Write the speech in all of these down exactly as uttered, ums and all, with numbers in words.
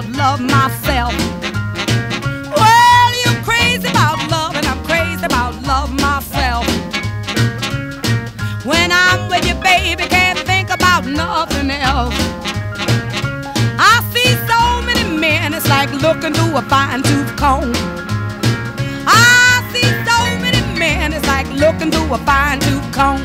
about love myself. Well, you're crazy about love, and I'm crazy about love myself. When I'm with you, baby, can't think about nothing else. I see so many men, it's like looking through a fine-tooth comb. I see so many men, it's like looking through a fine-tooth comb.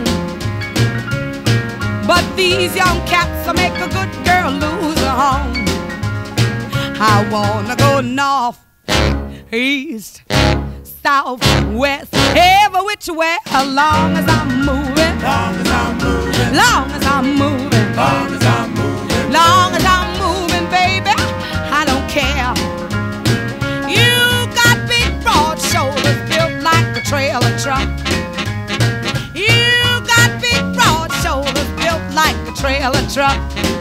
But these young cats will make a good girl lose her home. I wanna go north, east, south, west, every which way, as long as I'm moving. Long as I'm moving. Long as I'm moving. Long as I'm moving. Long as I'm moving, baby, I don't care. You got big broad shoulders built like a trailer truck. You got big broad shoulders built like a trailer truck.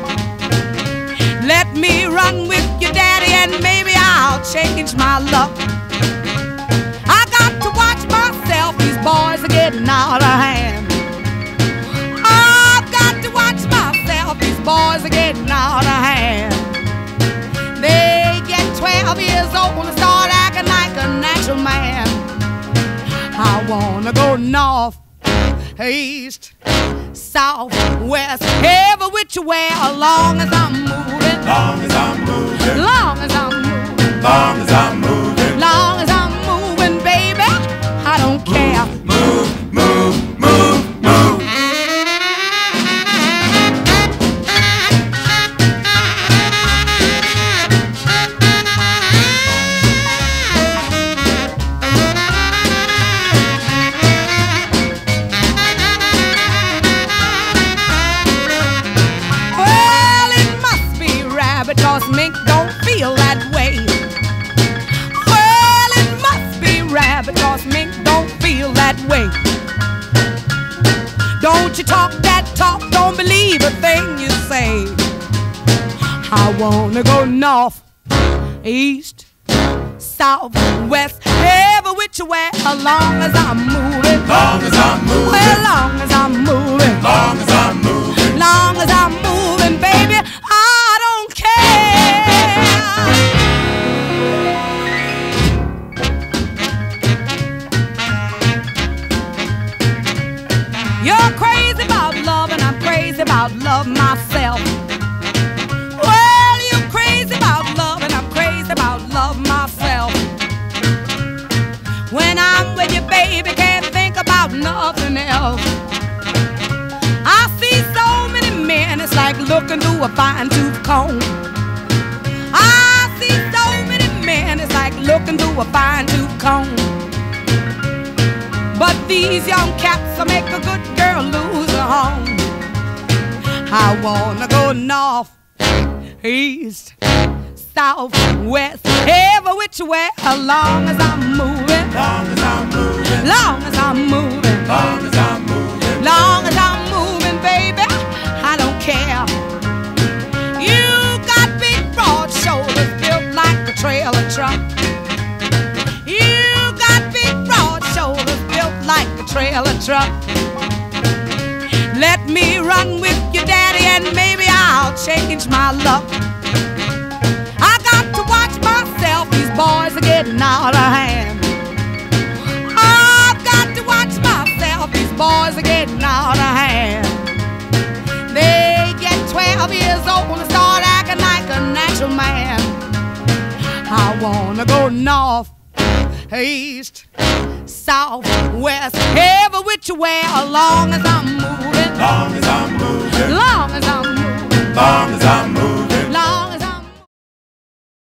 Let me run with you, daddy, and maybe I'll change my luck. I got to watch myself, these boys are getting out of hand. I've got to watch myself, these boys are getting out of hand. They get twelve years old and start acting like a natural man. I wanna go north, east, south, west, every which way, as long as I'm moving. Long as I'm moving. Long as I'm moving. Long as I'm moving. Long as I'm moving, baby, I don't care. Move, move, move, move. Well, it must be rabbit, 'cause mink don't feel that way. Well, it must be rabbit, 'cause mink don't feel that way. Don't you talk that talk, don't believe a thing you say. I wanna go north, east, south, west, every which way, as long as I'm moving. Long as I'm moving. Well, long as I'm moving. Long as I'm moving. Long as I'm moving, baby, I don't care. You're crazy about love, and I'm crazy about love myself. Well, you're crazy about love, and I'm crazy about love myself. When I'm with you, baby, can't think about nothing else. I see so many men, it's like looking through a fine-tooth comb. I see so many men, it's like looking through a fine-tooth comb. But these young cats will make a good girl lose her home. I wanna go north, east, south, west, every which way, as long as I'm moving. Long as I'm moving. Long as I'm moving. Long as I'm moving. Long as I'm moving, baby, I don't care. You got big broad shoulders built like a trailer truck. You got big broad shoulders built like a trailer truck. Let me run with you, daddy, and maybe I'll change my luck. I got to watch myself, these boys are getting out of hand. I've got to watch myself, these boys are getting out of hand. They get twelve years old and start acting like a natural man. I wanna go north, east, south, west, every which way, as long as I'm moving.